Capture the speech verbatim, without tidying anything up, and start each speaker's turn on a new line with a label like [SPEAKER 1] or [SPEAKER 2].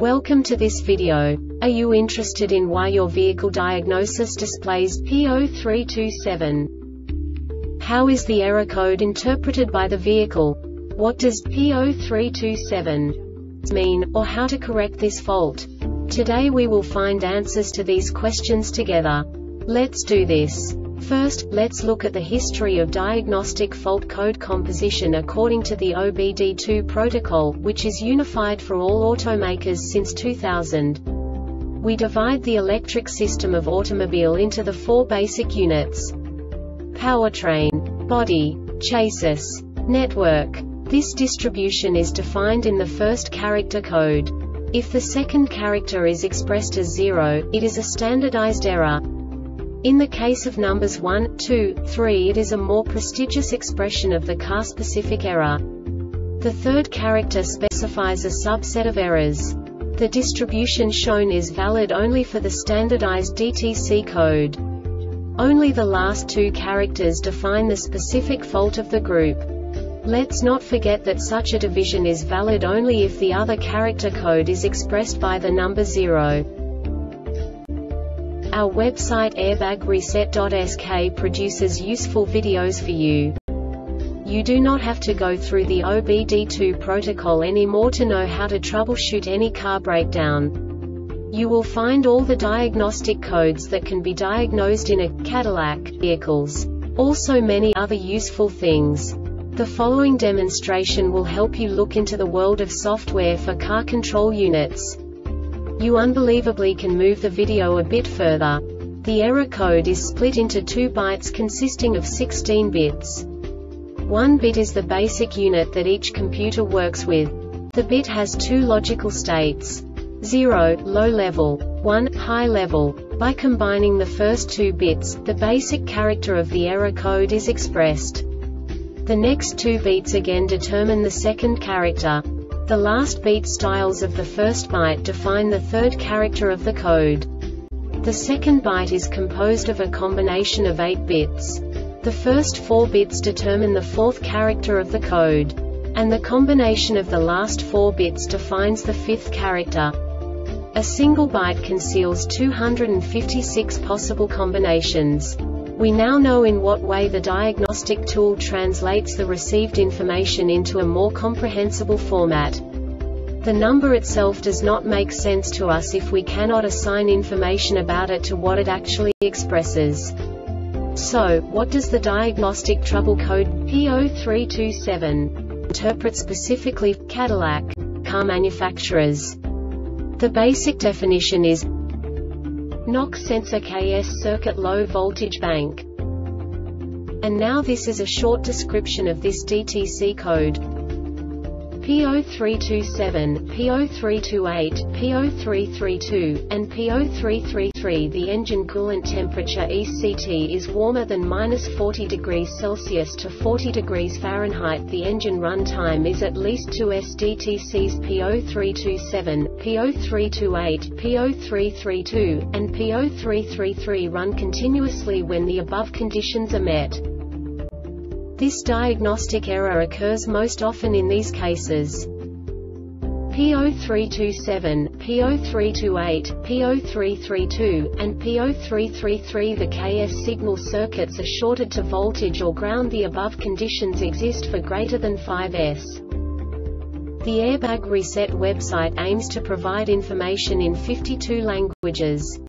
[SPEAKER 1] Welcome to this video. Are you interested in why your vehicle diagnosis displays P zero three two seven? How is the error code interpreted by the vehicle? What does P zero three two seven mean, or how to correct this fault? Today we will find answers to these questions together. Let's do this. First, let's look at the history of diagnostic fault code composition according to the O B D two protocol, which is unified for all automakers since two thousand. We divide the electric system of automobile into the four basic units: powertrain, body, chassis, network. This distribution is defined in the first character code. If the second character is expressed as zero, it is a standardized error. In the case of numbers one, two, three, it is a more prestigious expression of the car-specific error. The third character specifies a subset of errors. The distribution shown is valid only for the standardized D T C code. Only the last two characters define the specific fault of the group. Let's not forget that such a division is valid only if the other character code is expressed by the number zero. Our website airbag reset dot S K produces useful videos for you. You do not have to go through the O B D two protocol anymore to know how to troubleshoot any car breakdown. You will find all the diagnostic codes that can be diagnosed in a Cadillac vehicles. Also many other useful things. The following demonstration will help you look into the world of software for car control units. You unbelievably can move the video a bit further. The error code is split into two bytes consisting of sixteen bits. One bit is the basic unit that each computer works with. The bit has two logical states: zero, low level, one, high level. By combining the first two bits, the basic character of the error code is expressed. The next two bits again determine the second character. The last beat styles of the first byte define the third character of the code. The second byte is composed of a combination of eight bits. The first four bits determine the fourth character of the code. And the combination of the last four bits defines the fifth character. A single byte conceals two hundred fifty-six possible combinations. We now know in what way the diagnostic tool translates the received information into a more comprehensible format. The number itself does not make sense to us if we cannot assign information about it to what it actually expresses. So, what does the diagnostic trouble code P zero three two seven interpret specifically for Cadillac car manufacturers? The basic definition is Knox sensor K S circuit low voltage bank. And now this is a short description of this D T C code. P zero three two seven, P zero three two eight, P zero three three two, and P zero three three three. The engine coolant temperature E C T is warmer than minus forty degrees Celsius to forty degrees Fahrenheit. The engine run time is at least two S D T Cs P zero three two seven, P zero three two eight, P zero three three two, and P zero three three three run continuously when the above conditions are met. This diagnostic error occurs most often in these cases: P zero three two seven, P zero three two eight, P zero three three two, and P zero three three three. The K S signal circuits are shorted to voltage or ground. The above conditions exist for greater than five S. The Airbag Reset website aims to provide information in fifty-two languages.